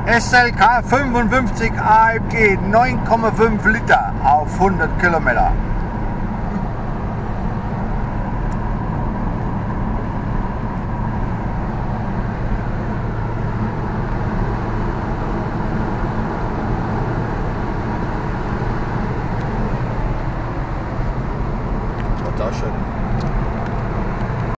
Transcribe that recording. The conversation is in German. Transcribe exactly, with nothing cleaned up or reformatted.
S L K fünfundfünfzig A M G, neun Komma fünf Liter auf hundert Kilometer.